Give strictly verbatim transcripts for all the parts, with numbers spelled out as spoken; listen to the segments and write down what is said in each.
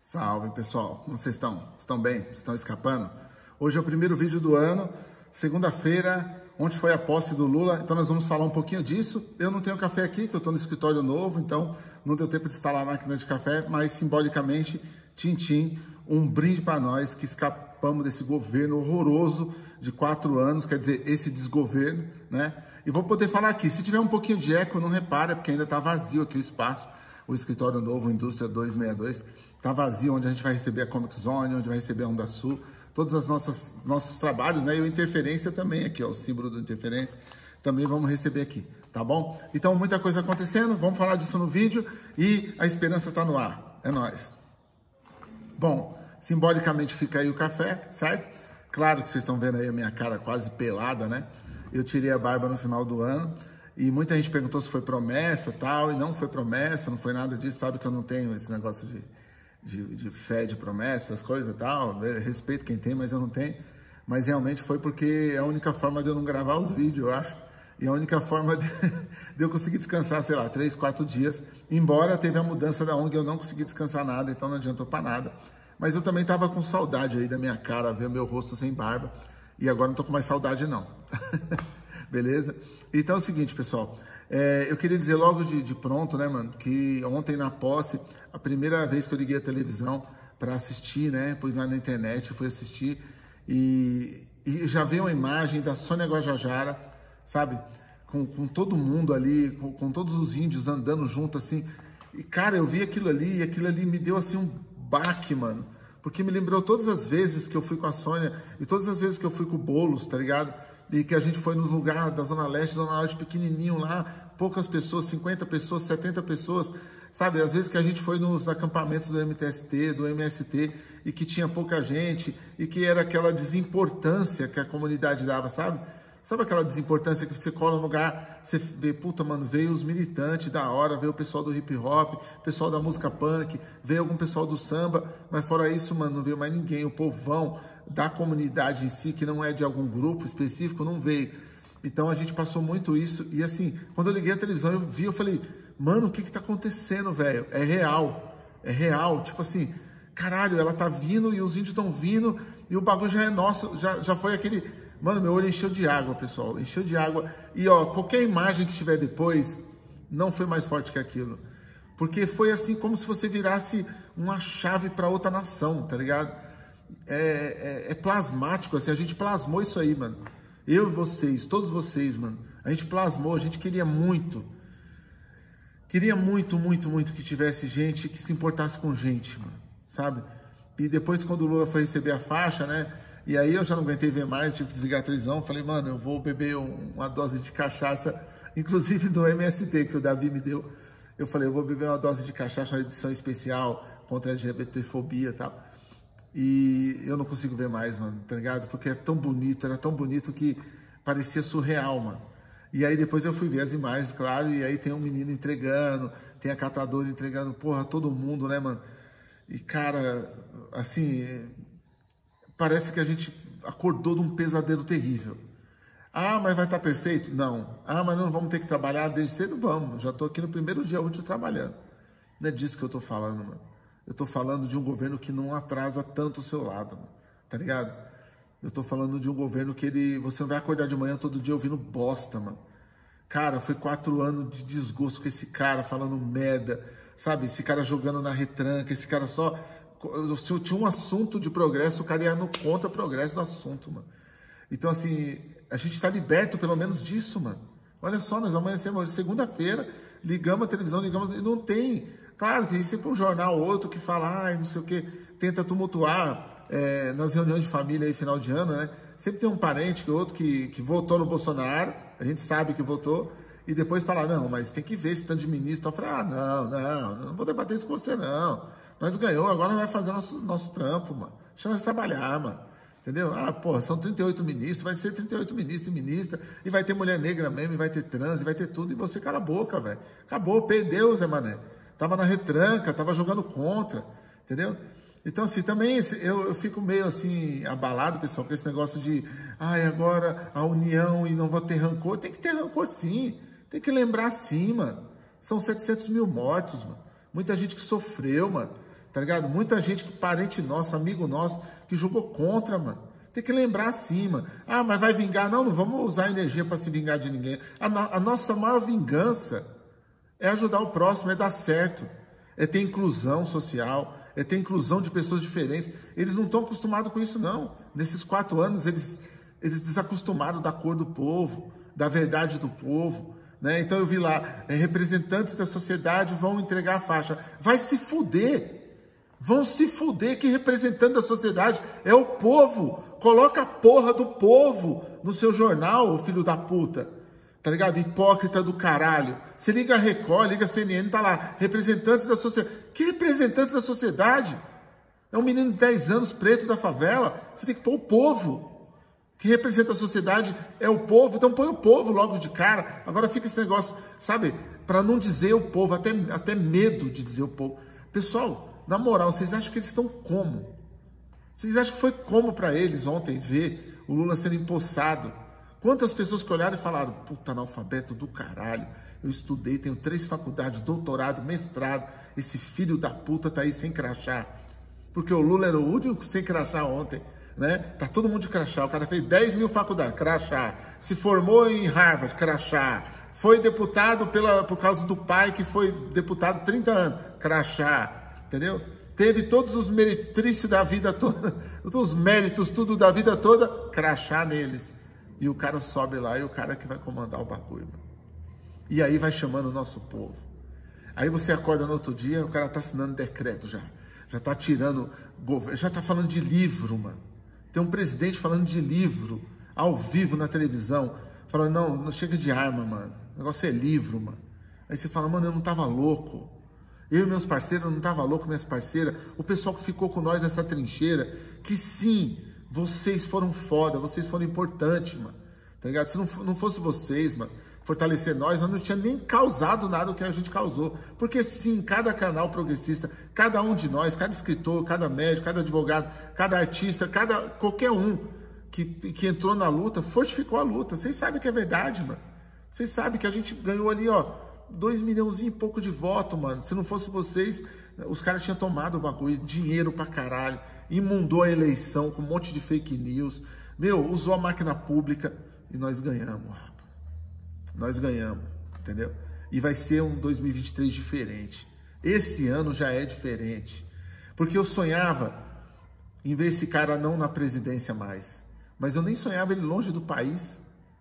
Salve, pessoal, como vocês estão? Estão bem? Estão escapando? Hoje é o primeiro vídeo do ano, segunda-feira, onde foi a posse do Lula, então nós vamos falar um pouquinho disso. Eu não tenho café aqui, que eu estou no escritório novo, então não deu tempo de instalar a máquina de café, mas simbolicamente, tchim-tchim, um brinde para nós que escapamos desse governo horroroso de quatro anos, quer dizer, esse desgoverno, né? E vou poder falar aqui, se tiver um pouquinho de eco, não repara, porque ainda está vazio aqui o espaço, o escritório novo, Indústria duzentos e sessenta e dois, está vazio, onde a gente vai receber a Comic Zone, onde vai receber a Onda Sul, todos os nossos, nossos trabalhos, né? E o Interferência também aqui, ó, o símbolo do Interferência, também vamos receber aqui, tá bom? Então, muita coisa acontecendo, vamos falar disso no vídeo e a esperança está no ar, é nóis. Bom, simbolicamente fica aí o café, certo? Claro que vocês estão vendo aí a minha cara quase pelada, né? Eu tirei a barba no final do ano e muita gente perguntou se foi promessa e tal, e não foi promessa, não foi nada disso, sabe que eu não tenho esse negócio de... De, de fé, de promessas, coisas e tal, eu respeito quem tem, mas eu não tenho, mas realmente foi porque é a única forma de eu não gravar os vídeos, eu acho, e a única forma de, de eu conseguir descansar, sei lá, três, quatro dias, embora teve a mudança da O N G, eu não consegui descansar nada, então não adiantou para nada, mas eu também tava com saudade aí da minha cara, ver meu rosto sem barba, e agora não tô com mais saudade não, beleza? Então é o seguinte, pessoal, é, eu queria dizer logo de, de pronto, né, mano, que ontem na posse, a primeira vez que eu liguei a televisão para assistir, né, pus lá na internet, fui assistir e, e já veio uma imagem da Sônia Guajajara, sabe, com, com todo mundo ali, com, com todos os índios andando junto, assim, e cara, eu vi aquilo ali e aquilo ali me deu, assim, um baque, mano, porque me lembrou todas as vezes que eu fui com a Sônia e todas as vezes que eu fui com o Boulos, tá ligado? E que a gente foi nos lugares da Zona Leste, Zona Norte, pequenininho lá, poucas pessoas, cinquenta pessoas, setenta pessoas, sabe? Às vezes que a gente foi nos acampamentos do M T S T, do M S T, e que tinha pouca gente, e que era aquela desimportância que a comunidade dava, sabe? Sabe aquela desimportância que você cola no lugar, você vê, puta, mano, veio os militantes da hora, veio o pessoal do hip hop, pessoal da música punk, veio algum pessoal do samba, mas fora isso, mano, não veio mais ninguém, o povão da comunidade em si, que não é de algum grupo específico, não veio. Então a gente passou muito isso, e assim, quando eu liguei a televisão, eu vi, eu falei, mano, o que que tá acontecendo, velho? É real, é real, tipo assim, caralho, ela tá vindo e os índios estão vindo, e o bagulho já é nosso, já, já foi aquele... Mano, meu olho encheu de água, pessoal, encheu de água, e ó, qualquer imagem que tiver depois, não foi mais forte que aquilo, porque foi assim, como se você virasse uma chave para outra nação, tá ligado? É, é, é plasmático, assim, a gente plasmou isso aí, mano. Eu e vocês, todos vocês, mano. A gente plasmou, a gente queria muito. Queria muito, muito, muito que tivesse gente que se importasse com gente, mano, sabe? E depois, quando o Lula foi receber a faixa, né? E aí eu já não aguentei ver mais, tive que desligar a televisão. Falei, mano, eu vou beber um, uma dose de cachaça, inclusive do M S T, que o Davi me deu. Eu falei, eu vou beber uma dose de cachaça, uma edição especial contra a LGBTfobia e tal. E eu não consigo ver mais, mano, tá ligado? Porque é tão bonito, era tão bonito que parecia surreal, mano. E aí depois eu fui ver as imagens, claro, e aí tem um menino entregando, tem a catadora entregando, porra, todo mundo, né, mano? E, cara, assim, parece que a gente acordou de um pesadelo terrível. Ah, mas vai estar perfeito? Não. Ah, mas não vamos ter que trabalhar desde cedo? Vamos, já tô aqui no primeiro dia útil trabalhando. Não é disso que eu tô falando, mano. Eu tô falando de um governo que não atrasa tanto o seu lado, mano, tá ligado? Eu tô falando de um governo que ele... Você não vai acordar de manhã todo dia ouvindo bosta, mano. Cara, foi quatro anos de desgosto com esse cara falando merda, sabe? Esse cara jogando na retranca, esse cara só... Se eu tinha um assunto de progresso, o cara ia no contra progresso do assunto, mano. Então, assim, a gente tá liberto pelo menos disso, mano. Olha só, nós amanhecemos segunda-feira, ligamos a televisão, ligamos... E não tem... Claro que tem sempre um jornal ou outro que fala, ai, não sei o que, tenta tumultuar é, nas reuniões de família aí, final de ano, né? Sempre tem um parente que outro que, que votou no Bolsonaro, a gente sabe que votou, e depois fala, não, mas tem que ver esse tanto de ministro. Eu falo, ah, não, não, não vou debater isso com você, não. Nós ganhou, agora nós vai fazer nosso, nosso trampo, mano. Deixa nós trabalhar, mano. Entendeu? Ah, porra, são trinta e oito ministros, vai ser trinta e oito ministros e ministra, e vai ter mulher negra mesmo, e vai ter trans, e vai ter tudo, e você cala a boca, velho. Acabou, perdeu, Zé Mané. Tava na retranca, tava jogando contra, entendeu? Então, assim, também eu, eu fico meio, assim, abalado, pessoal, com esse negócio de, ai, agora a união e não vou ter rancor. Tem que ter rancor, sim. Tem que lembrar, sim, mano. São setecentos mil mortos, mano. Muita gente que sofreu, mano. tá ligado? Muita gente, parente nosso, amigo nosso, que jogou contra, mano. Tem que lembrar assim, mano. Ah, mas vai vingar? Não, não vamos usar energia para se vingar de ninguém. A, no, a nossa maior vingança é ajudar o próximo, é dar certo. É ter inclusão social, é ter inclusão de pessoas diferentes. Eles não estão acostumados com isso, não. Nesses quatro anos, eles, eles desacostumaram da cor do povo, da verdade do povo, né? Então eu vi lá, é, representantes da sociedade vão entregar a faixa. Vai se fuder. Vão se fuder, que representante da sociedade é o povo. Coloca a porra do povo no seu jornal, ô filho da puta. Tá ligado? Hipócrita do caralho. Você liga a Record, liga a C N N, tá lá. Representantes da sociedade. Que representantes da sociedade? É um menino de dez anos, preto da favela. Você tem que pôr o povo. Que representa a sociedade é o povo. Então põe o povo logo de cara. Agora fica esse negócio, sabe? Para não dizer o povo, até, até medo de dizer o povo. Pessoal, na moral, vocês acham que eles estão como? Vocês acham que foi como para eles ontem ver o Lula sendo empossado? Quantas pessoas que olharam e falaram, puta, analfabeto do caralho, eu estudei, tenho três faculdades, doutorado, mestrado, esse filho da puta tá aí sem crachá. Porque o Lula era o único sem crachá ontem, né? Tá todo mundo de crachá, o cara fez dez mil faculdades, crachá. Se formou em Harvard, crachá. Foi deputado pela, por causa do pai, que foi deputado trinta anos, crachá, entendeu? Teve todos os meretrícios da vida toda, os méritos, tudo da vida toda, crachá neles. E o cara sobe lá e o cara que vai comandar o bagulho, mano. E aí vai chamando o nosso povo. Aí você acorda no outro dia, o cara tá assinando decreto já. Já tá tirando, já tá falando de livro, mano. Tem um presidente falando de livro, ao vivo na televisão, falando, não, não chega de arma, mano. O negócio é livro, mano. Aí você fala, mano, eu não tava louco. Eu e meus parceiros, eu não tava louco, minhas parceiras. O pessoal que ficou com nós nessa trincheira, que sim, vocês foram foda, vocês foram importantes, mano. Tá ligado? Se não, não fosse vocês, mano, fortalecer nós, nós não tinha nem causado nada o que a gente causou. Porque sim, cada canal progressista, cada um de nós, cada escritor, cada médico, cada advogado, cada artista, cada qualquer um que, que entrou na luta, fortificou a luta. Vocês sabem que é verdade, mano. Vocês sabem que a gente ganhou ali, ó, dois milhões e pouco de voto, mano. Se não fosse vocês, os caras tinham tomado o bagulho, dinheiro pra caralho, imundou a eleição com um monte de fake news. Meu, usou a máquina pública e nós ganhamos, rapaz. Nós ganhamos, entendeu? E vai ser um dois mil e vinte e três diferente. Esse ano já é diferente. Porque eu sonhava em ver esse cara não na presidência mais. Mas eu nem sonhava ele longe do país.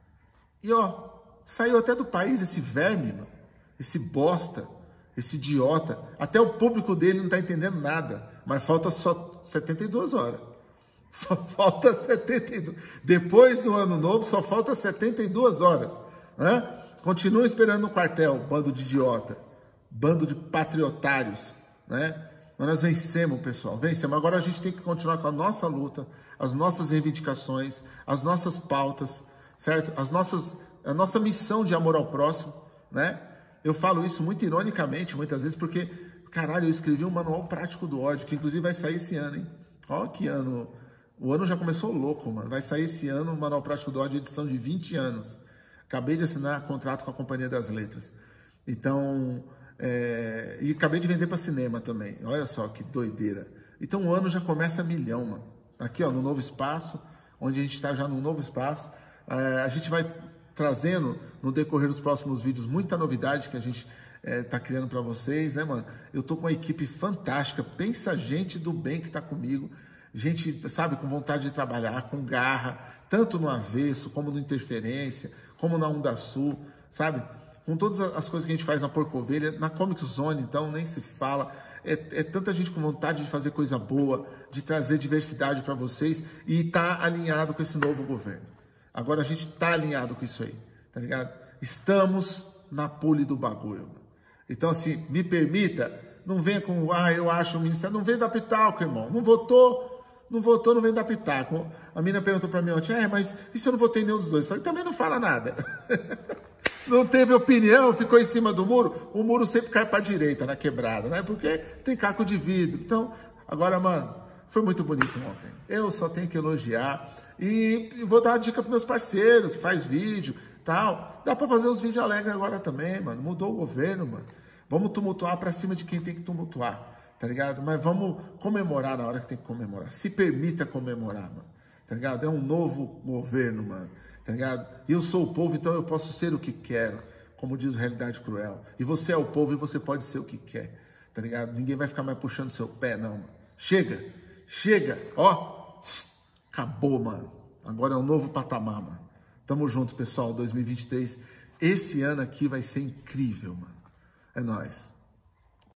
E ó, saiu até do país esse verme, mano. Esse bosta, esse idiota. Até o público dele não tá entendendo nada. Mas falta só setenta e duas horas. Só falta setenta e duas. Depois do ano novo, só falta setenta e duas horas. Hã? Continua esperando no quartel, bando de idiota. Bando de patriotários, né? Mas nós vencemos, pessoal. Vencemos. Agora a gente tem que continuar com a nossa luta, as nossas reivindicações, as nossas pautas, certo? As nossas, a nossa missão de amor ao próximo, né? Eu falo isso muito ironicamente, muitas vezes, porque, caralho, eu escrevi um manual prático do ódio, que inclusive vai sair esse ano, hein? Ó que ano. O ano já começou louco, mano. Vai sair esse ano o manual prático do ódio, edição de vinte anos. Acabei de assinar contrato com a Companhia das Letras. Então, é... e acabei de vender para cinema também. Olha só que doideira. Então o ano já começa a milhão, mano. Aqui, ó, no novo espaço, onde a gente está já no novo espaço. É... A gente vai trazendo no decorrer dos próximos vídeos muita novidade que a gente é, tá criando para vocês, né, mano? Eu tô com uma equipe fantástica. Pensa gente do bem que tá comigo. Gente, sabe, com vontade de trabalhar, com garra, tanto no avesso, como no interferência, como na Onda Sul, sabe? Com todas as coisas que a gente faz na Porco Ovelha, na Comic Zone, então, nem se fala. É, é tanta gente com vontade de fazer coisa boa, de trazer diversidade para vocês e tá alinhado com esse novo governo. Agora a gente tá alinhado com isso aí, tá ligado? Estamos na pole do bagulho. Então, assim, me permita, não venha com, ah, eu acho o ministério, não vem dar pitaco, irmão. Não votou, não votou, não vem dar pitaco. A mina perguntou para mim ontem, é, mas e se eu não votei nenhum dos dois? Eu falei, também não fala nada. Não teve opinião, ficou em cima do muro. O muro sempre cai para a direita, na quebrada, né? Porque tem caco de vidro. Então, agora, mano, foi muito bonito ontem. Eu só tenho que elogiar. E vou dar uma dica para meus parceiros que faz vídeo, tal. Dá para fazer uns vídeos alegres agora também, mano. Mudou o governo, mano. Vamos tumultuar para cima de quem tem que tumultuar. tá ligado? Mas vamos comemorar na hora que tem que comemorar. Se permita comemorar, mano, tá ligado? É um novo governo, mano, tá ligado? E eu sou o povo, então eu posso ser o que quero, como diz o Realidade Cruel. E você é o povo e você pode ser o que quer, tá ligado? Ninguém vai ficar mais puxando seu pé, não, mano. Chega, chega, ó, acabou, mano. Agora é um novo patamar, mano. Tamo junto, pessoal, dois mil e vinte e três. Esse ano aqui vai ser incrível, mano. É nóis.